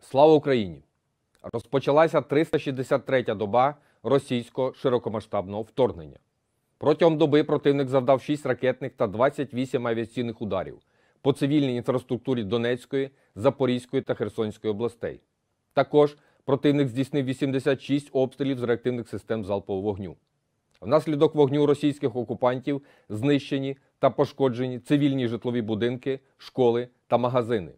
Слава Україні! Розпочалася 363-я доба російського широкомасштабного вторгнення. Протягом доби противник завдав 6 ракетних та 28 авіаційних ударів по цивільній інфраструктурі Донецької, Запорізької та Херсонської областей. Також противник здійснив 86 обстрілів з реактивних систем залпового вогню. Внаслідок вогню російських окупантів знищені та пошкоджені цивільні житлові будинки, школи та магазини.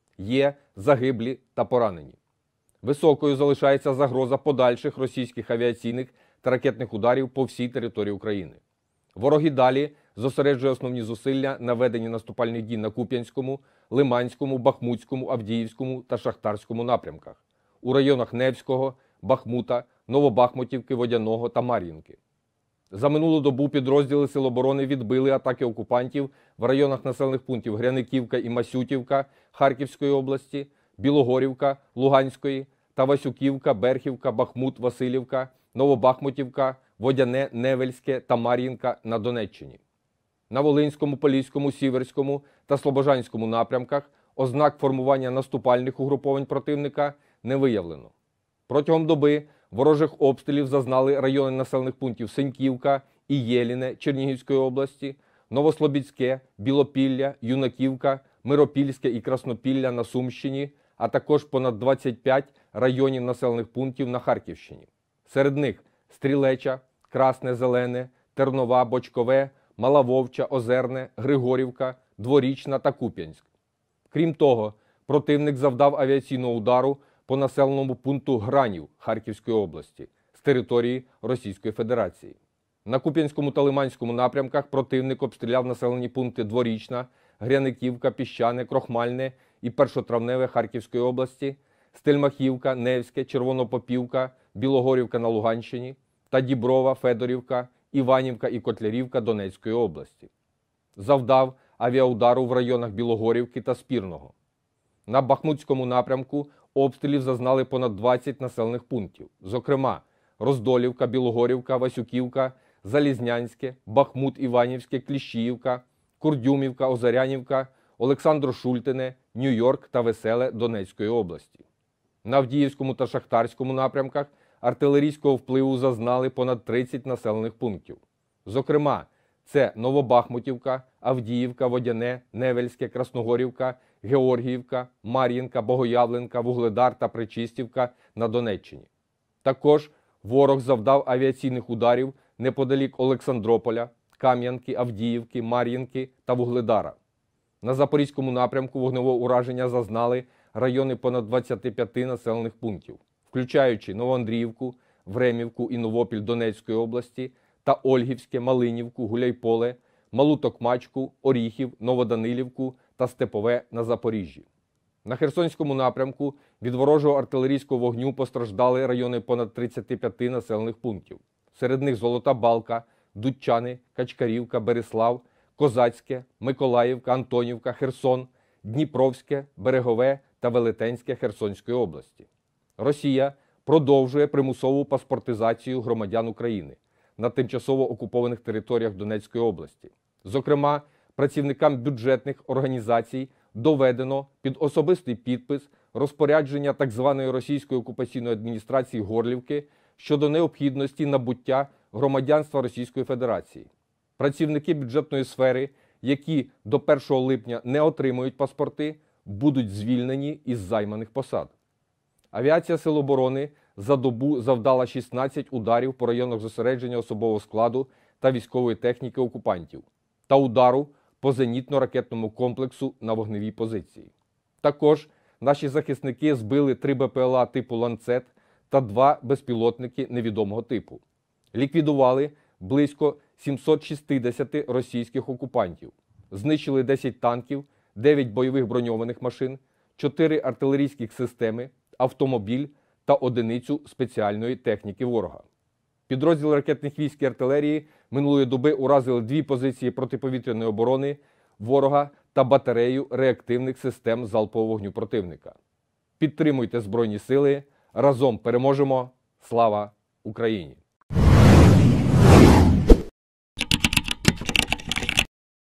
Є загиблі та поранені. Високою залишається загроза подальших російських авіаційних та ракетних ударів по всій території України. Ворог і далі зосереджує основні зусилля на веденні наступальних дій на Куп'янському, Лиманському, Бахмутському, Авдіївському та Шахтарському напрямках, у районах Невського, Бахмута, Новобахмутівки, Водяного та Мар'їнки. За минулу добу підрозділи Сил оборони відбили атаки окупантів в районах населених пунктів Гряниківка і Масютівка Харківської області, Білогорівка Луганської та Васюківка, Берхівка, Бахмут, Василівка, Новобахмутівка, Водяне, Невельське та Мар'їнка на Донеччині. На Волинському, Поліському, Сіверському та Слобожанському напрямках ознак формування наступальних угруповань противника не виявлено. Протягом доби ворожих обстрілів зазнали райони населених пунктів Сеньківка і Єліне Чернігівської області, Новослобідське, Білопілля, Юнаківка, Миропільське і Краснопілля на Сумщині, а також понад 25 районів населених пунктів на Харківщині. Серед них Стрілеча, Красне, Зелене, Тернова, Бочкове, Мала Вовча, Озерне, Григорівка, Дворічна та Куп'янськ. Крім того, противник завдав авіаційного удару по населеному пункту Гранів Харківської області з території Російської Федерації. На Куп'янському та Лиманському напрямках противник обстріляв населені пункти Дворічна, Гряниківка, Піщане, Крохмальне і Першотравневе Харківської області, Стельмахівка, Невське, Червонопопівка, Білогорівка на Луганщині та Діброва, Федорівка, Іванівка і Котлярівка Донецької області. Завдав авіаудару в районах Білогорівки та Спірного. На Бахмутському напрямку обстрілів зазнали понад 20 населених пунктів, зокрема Роздолівка, Білогорівка, Васюківка, Залізнянське, Бахмут, Іванівське, Кліщіївка, Курдюмівка, Озарянівка, Олександро-Шультине, Нью-Йорк та Веселе Донецької області. На Авдіївському та Шахтарському напрямках артилерійського впливу зазнали понад 30 населених пунктів. Зокрема, це Новобахмутівка, Авдіївка, Водяне, Невельське, Красногорівка, Георгіївка, Мар'їнка, Богоявленка, Вугледар та Причистівка на Донеччині. Також ворог завдав авіаційних ударів неподалік Олександрополя, Кам'янки, Авдіївки, Мар'їнки та Вугледара. На Запорізькому напрямку вогневого ураження зазнали райони понад 25 населених пунктів, включаючи Новоандріївку, Времівку і Новопіль Донецької області та Ольгівське, Малинівку, Гуляйполе, Малу Токмачку, Оріхів, Новоданилівку та Степове на Запоріжжі. На Херсонському напрямку від ворожого артилерійського вогню постраждали райони понад 35 населених пунктів. Серед них Золота Балка, Дудчани, Качкарівка, Берислав, Козацьке, Миколаївка, Антонівка, Херсон, Дніпровське, Берегове та Велетенське Херсонської області. Росія продовжує примусову паспортизацію громадян України на тимчасово окупованих територіях Донецької області. Зокрема, працівникам бюджетних організацій доведено під особистий підпис розпорядження так званої російської окупаційної адміністрації Горлівки щодо необхідності набуття громадянства Російської Федерації. Працівники бюджетної сфери, які до 1 липня не отримують паспорти, будуть звільнені із займаних посад. Авіація Сил оборони за добу завдала 16 ударів по районах зосередження особового складу та військової техніки окупантів та удару по зенітно-ракетному комплексу на вогневій позиції. Також наші захисники збили 3 БПЛА типу «Ланцет» та 2 безпілотники невідомого типу. Ліквідували близько 760 російських окупантів. Знищили 10 танків, 9 бойових броньованих машин, 4 артилерійських системи, автомобіль та одиницю спеціальної техніки ворога. Підрозділи ракетних військ і артилерії минулої доби уразили 2 позиції протиповітряної оборони ворога та батарею реактивних систем залпового вогню противника. Підтримуйте Збройні сили, разом переможемо! Слава Україні!